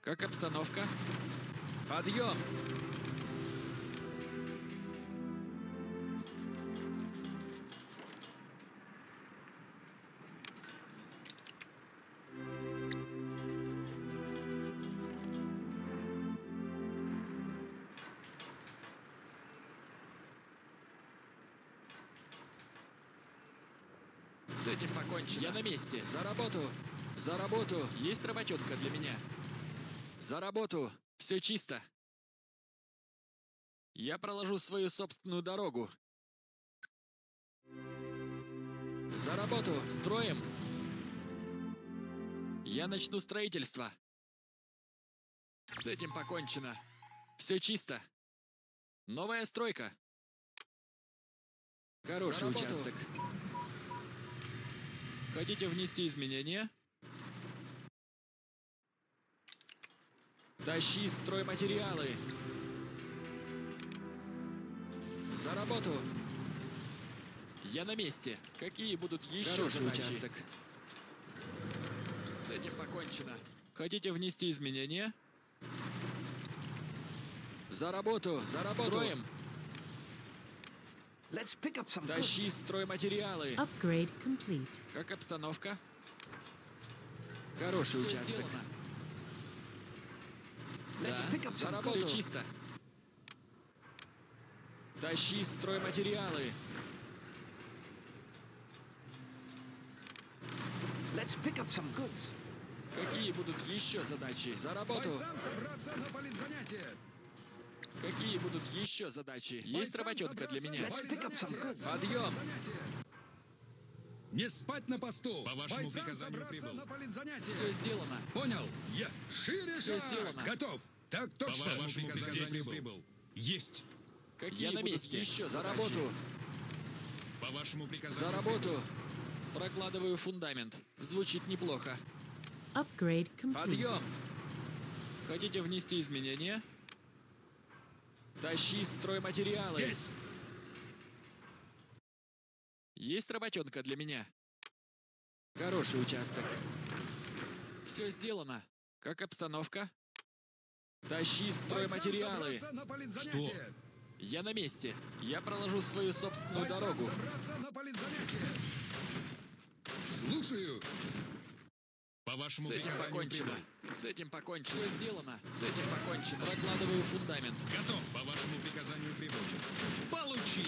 Как обстановка? Подъем! С этим покончено. Я на месте. За работу. За работу. Есть работенка для меня. За работу. Все чисто. Я проложу свою собственную дорогу. За работу. Строим. Я начну строительство. С этим покончено. Все чисто. Новая стройка. Хороший участок. Хотите внести изменения? Тащи стройматериалы. За работу. Я на месте. Какие будут еще Хороший задачи? участок. С этим покончено. Хотите внести изменения? За работу. За работу. Строим. Let's pick up some Тащи goods. стройматериалы. Upgrade complete. Как обстановка? Хороший Всё участок. сделано. Let's Да, pick up за some работу. goods. Все чисто. Тащи стройматериалы. Let's pick up some goods. Какие будут еще задачи? За работу. Бойцам собраться на политзанятие! Какие будут еще задачи? Есть Бойцам работенка для меня. Let's pick up some goods. Подъем. Не спать на посту! По вашему Бойцам приказанию собраться прибыл. на политзанятие! Все сделано. Понял! Я! Шире Всё шаг! сделано. Готов! Так По точно! вашему приказанию Здесь. прибыл. Есть. Я Какие на будут месте. еще За задачи? работу. По вашему приказанию За работу. Прокладываю фундамент. Звучит неплохо. Upgrade complete. Подъем. Хотите внести изменения? Тащи стройматериалы. Здесь! Есть работенка для меня. Хороший участок. Все сделано. Как обстановка? Тащи стройматериалы. Бойцам собраться на политзанятие! Я на месте. Я проложу свою собственную Бойцам дорогу. собраться на политзанятие! Слушаю! По вашему С этим приказанию покончено. прибыл. С этим покончено. Все сделано. С этим покончено. Прокладываю фундамент. Готов. По вашему приказанию прибыл. Получи.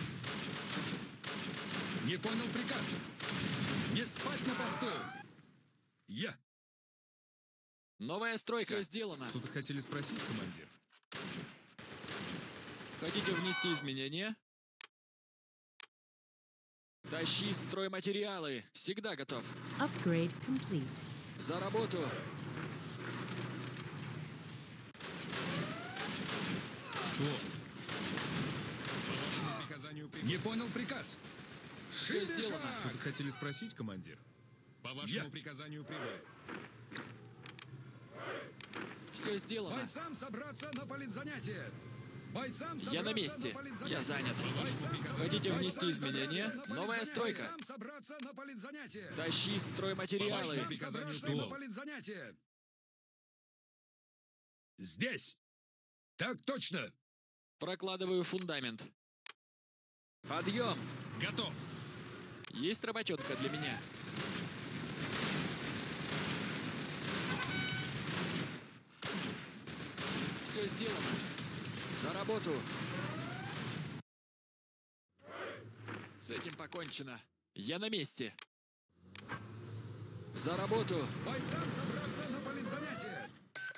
Не понял приказ! Не спать на посту! Я! Новая стройка. Все сделано. Что-то хотели спросить, командир? Хотите внести изменения? Тащи стройматериалы. Всегда готов. Upgrade complete. За работу. Что? По вашему приказанию прибыл. Не понял приказ! Все Шире сделано. шаг! Что-то хотели спросить, командир? По вашему Я. приказанию прибыл. Все сделано. Бойцам собраться на политзанятие! Бойцам Я на собраться месте. политзанятие! Я занят. Бойцам Хотите собраться внести на изменения? политзанятие! Новая стройка. Бойцам собраться на политзанятие! Тащи стройматериалы. Бойцам приказанию собраться что? на политзанятие! Здесь! Так точно! Прокладываю фундамент. Подъем. Готов. Есть работенка для меня. Все сделано. За работу. С этим покончено. Я на месте. За работу. Бойцам собраться на политзанятие!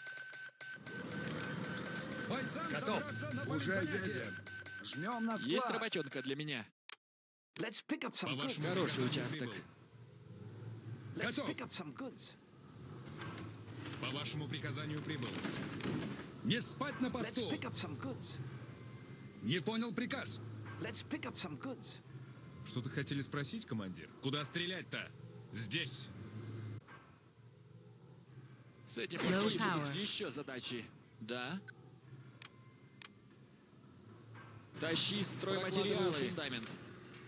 Бойцам собраться на политзанятие! Жмем на Есть склад. работенка для меня. Let's pick up По some goods. вашему Хороший приказанию участок. прибыл. Let's Готов. pick up some goods. По вашему приказанию прибыл. Не спать на Let's посту! pick up some goods. Не понял приказ! Let's pick up some goods. Что-то хотели спросить, командир? Куда стрелять-то? Здесь. С этим Low какие будут power. еще задачи? Да. Тащи стройматериалы. Фундамент.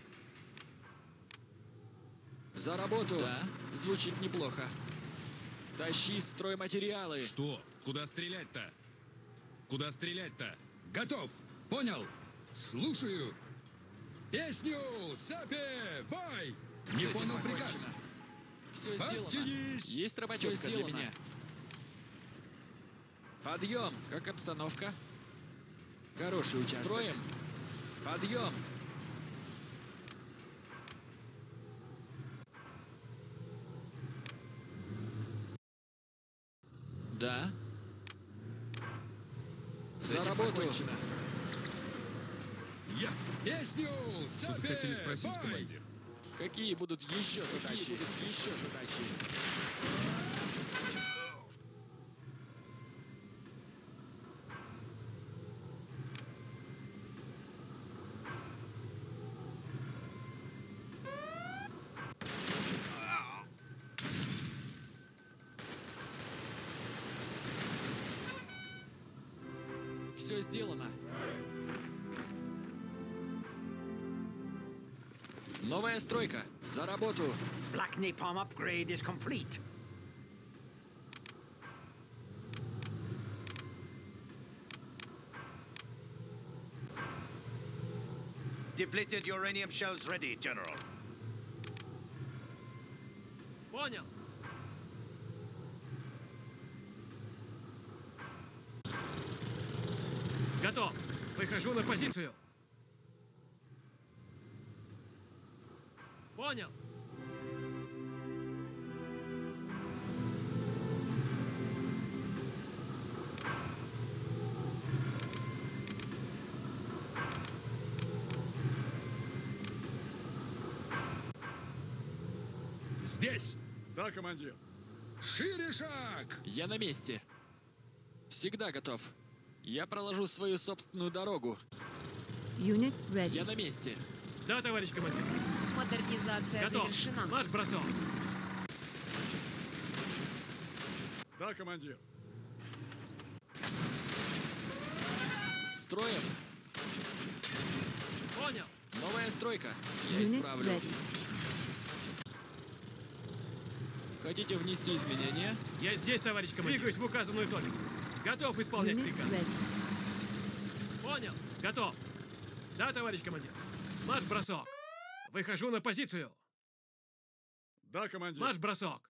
За работу. Да. Звучит неплохо. Тащи стройматериалы. Что? Куда стрелять-то? Куда стрелять-то? Готов. Понял. Слушаю. Песню запевай. Не понял приказ. Все сделано. Подтянись. Есть работенка для меня. Подъем. Как обстановка? Хороший участок. Строим. Подъем. Да. За работу. Я песню Что-то хотели спросить, запевай. командир? Какие будут еще задачи? Все сделано. Новая стройка. За работу. Black Napalm upgrade is complete. Depleted uranium shells ready, General. Понял. Готов. Выхожу на позицию. Понял. Здесь. Да, командир. Шире шаг. Я на месте. Всегда готов. Я проложу свою собственную дорогу. Unit ready. Я на месте. Да, товарищ командир. Модернизация Готов. завершена. Марш-бросок. Да, командир. Строим. Понял. Новая стройка. Я Unit исправлю. ready. Хотите внести изменения? Я здесь, товарищ командир. Двигаюсь в указанную точку. Готов исполнять Unit приказ. ready. Понял. Готов. Да, товарищ командир. Марш-бросок. Выхожу на позицию. Да, командир. Марш-бросок.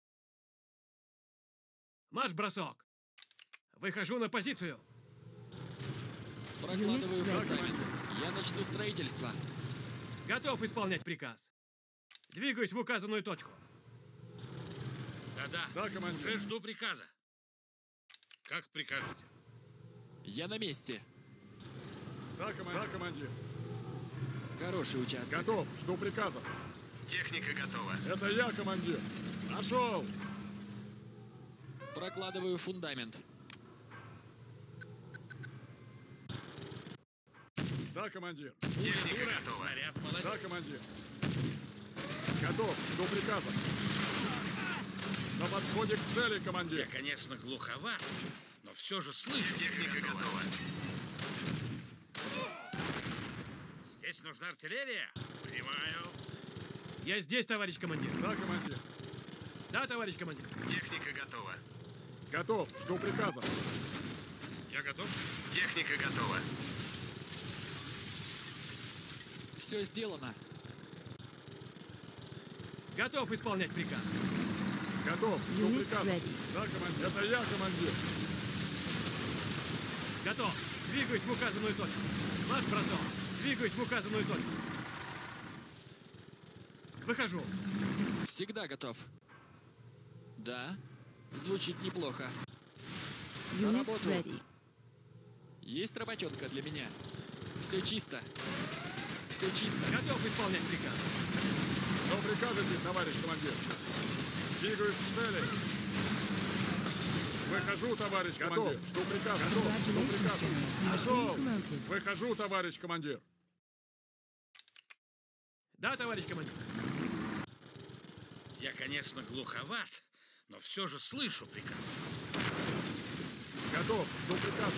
Марш-бросок. Выхожу на позицию. Прокладываю Unit ready. фундамент. Я начну строительство. Готов исполнять приказ. Двигаюсь в указанную точку. Да-да. Да, командир. Уже жду приказа. Как прикажете? Я на месте. Да, командир. Да, командир. Хороший участок. Готов. Жду приказа. Техника готова. Это я, командир. Нашел. Прокладываю фундамент. Да, командир. Техника готова. Снаряд молодец. Да, командир. Готов. Жду приказа. На подходе к цели, Я, командир. конечно, глуховат, но все же слышу. Техника готова. Здесь нужна артиллерия. Понимаю. Я здесь, товарищ командир. Да, командир. Да, товарищ командир. Техника готова. Готов. Жду приказа. Я готов. Техника готова. Все сделано. Готов исполнять приказ. Готов. Жду Unit приказа. ready. Да, командир. Это я, командир. Готов. Двигаюсь в указанную точку. Марш-бросок. Двигаюсь в указанную точку. Выхожу. Всегда готов. Да. Звучит неплохо. За Unit работу. ready. Есть работенка для меня. Все чисто. Все чисто. Готов исполнять приказ. Что прикажете, товарищ командир? Двигаюсь к цели. Выхожу, товарищ командир. Жду приказа. Жду Congratulations, приказа. General. You have Нашел. been promoted. Выхожу, товарищ командир. Да, товарищ командир. Я, конечно, глуховат, но все же слышу приказ. Готов. Жду приказа.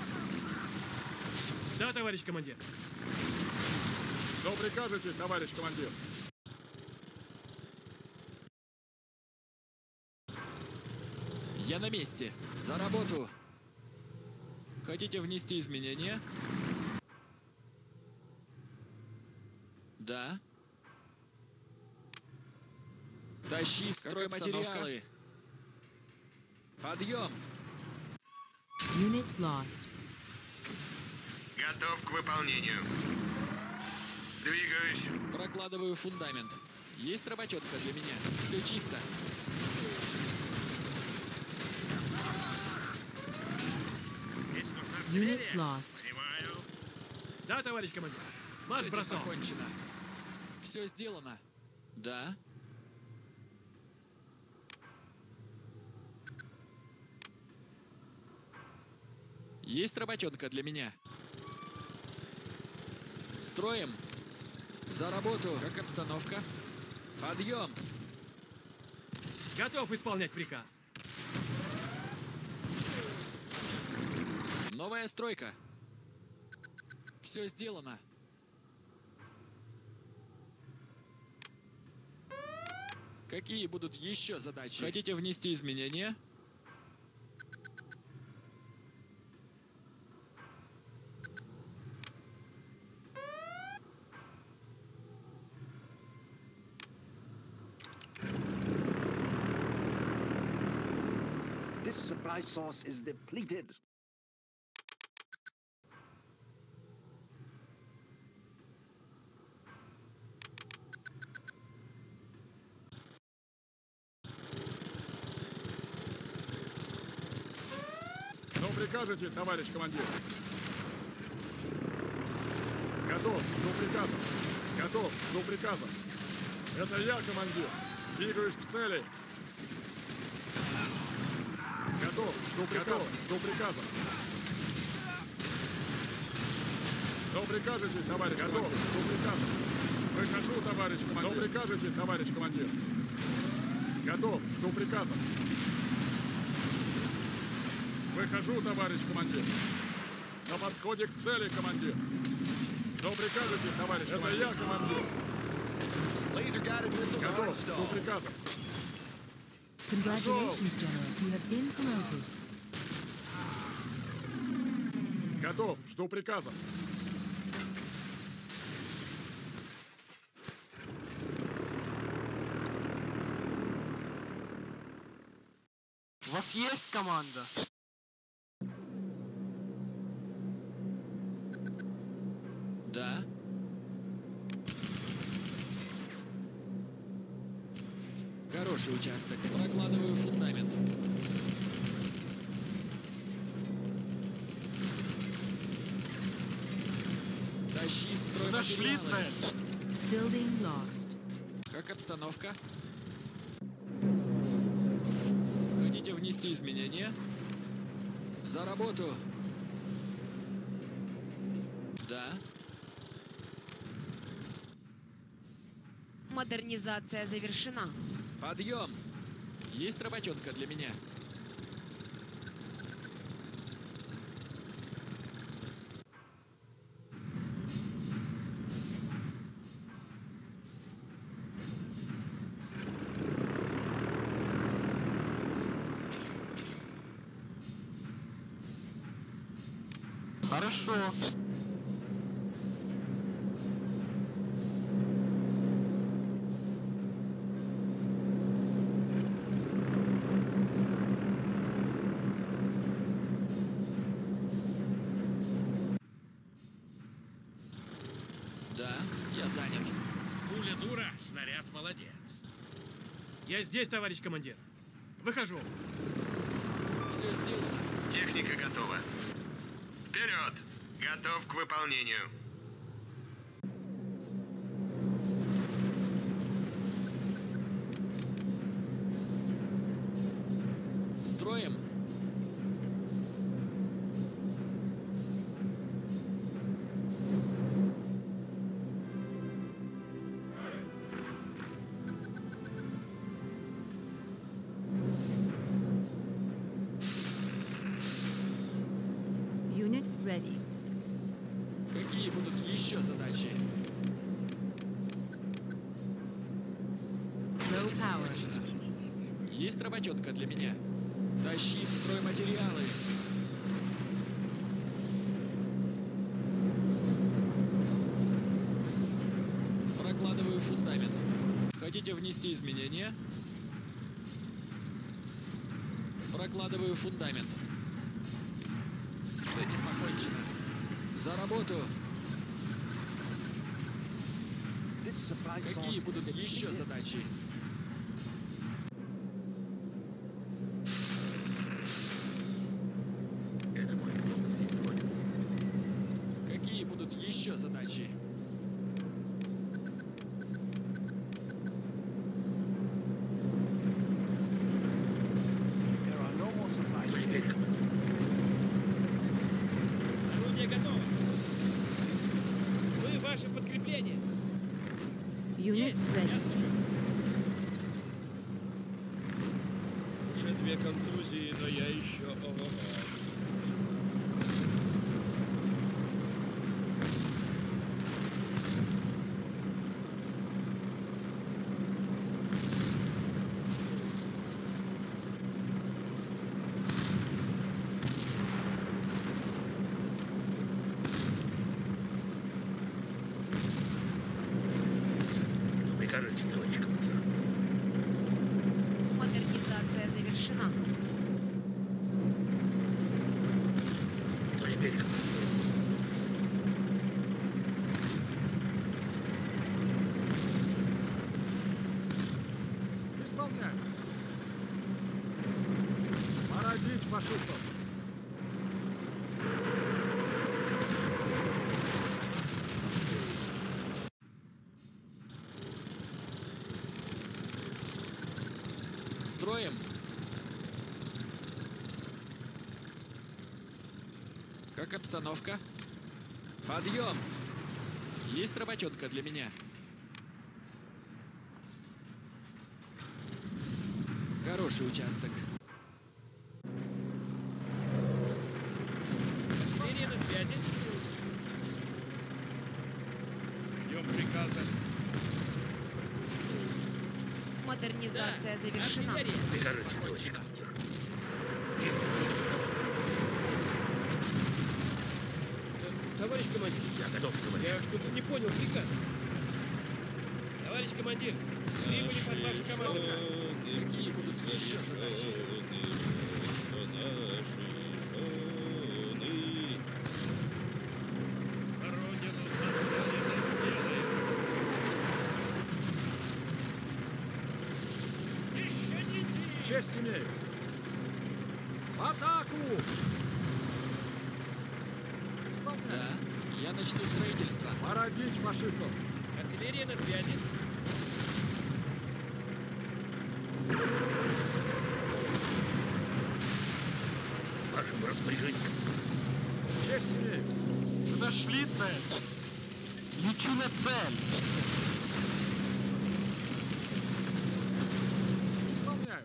Да, товарищ командир. Что прикажете, товарищ командир? Я на месте. За работу. Хотите внести изменения? Да. Тащи стройматериалы. Подъем. Unit lost. Готов к выполнению. Двигаюсь. Прокладываю фундамент. Есть работенка для меня. Все чисто. Unit lost. Да, товарищ командир. Марш-бросок. Покончено. Все сделано. Да. Есть работенка для меня. Строим. За работу. Как обстановка? Подъем. Готов исполнять приказ. Новая стройка. Все сделано. Какие будут еще задачи? Хотите внести изменения? This supply source is depleted. Что прикажете, товарищ командир? Готов, жду приказов. Готов, жду приказов. Это я, командир. Двигаюсь к цели. Готов, жду приказов. Жду приказов. Что прикажете, товарищ командир? Готов, жду приказов. Выхожу, товарищ командир. Что прикажете, товарищ командир? Готов, жду приказов. Выхожу, товарищ командир. На подходе к цели, командир. Что прикажете, товарищ командир? Это я, командир. Готов, жду приказов. Congratulations, General. You have been promoted. Готов, жду приказов. У вас есть команда? Да. Хороший участок. Прокладываю фундамент. Тащи стройматериалы. Building lost. Как обстановка? Хотите внести изменения? За работу. Да. Модернизация завершена. Подъем. Есть работенка для меня. Хорошо. Да, я занят. Пуля дура, снаряд молодец. Я здесь, товарищ командир. Выхожу. Все сделано. Техника готова. Вперед! Готов к выполнению. Строим. Unit ready. Какие будут еще задачи? Low power. Есть работенка для меня. Тащи стройматериалы. Прокладываю фундамент. Хотите внести изменения? Прокладываю фундамент. С этим покончено. За работу! This supply source Какие is будут еще depleted. задачи? Какие будут еще задачи? There are no more supplies. Орудие готово. Вы ваше подкрепление. Unit ready. Я слушаю. Уже 2 контузии, но я еще ого-го. Прикажите, товарищ командир. Модернизация завершена. Вдоль берега. Исполняй. Пора бить фашистов. Строим. Как обстановка? Подъем! Есть работенка для меня? Хороший участок. Артиллерия на связи. Ждем приказа. Модернизация завершена. Артиллерия. Прикажите, товарищ командир. Товарищ командир, Я готов, товарищ. я что-то не понял приказа. Товарищ командир, прибыли под вашу команду. Какие будут еще задачи? За родину, за Сталина сделаем. Еще не день. Честь имею. В атаку! Исполняй. Да, я начну строительство. Пора бить фашистов. Артиллерия на связи. Вашим распоряжением. Честь имею. Вы нашли цель. Лечу на цель. Исполняю.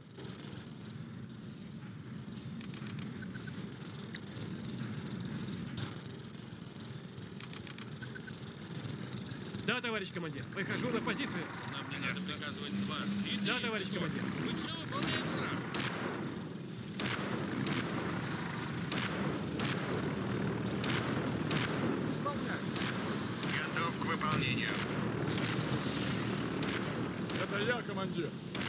Да, товарищ командир, выхожу на позицию. Нам не надо приказывать дважды. Да, товарищ командир. Мы все выполняем сразу. Исполняю. Готов к выполнению. Это я, командир.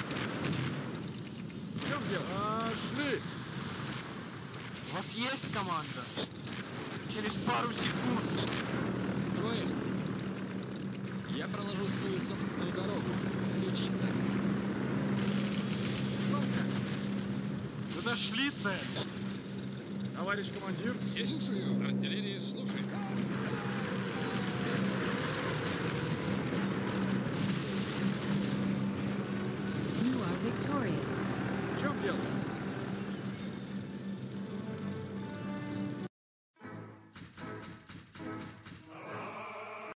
В чем дело? Пошли! У вас есть команда? Через пару секунд. Строим. Я проложу свою собственную дорогу. Все чисто. Исполняю. Вы нашли цель. Товарищ командир. Слушаю. Артиллерия, слушай.